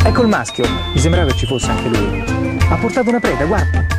Ecco il maschio, mi sembrava che ci fosse anche lui. Ha portato una preda, guarda.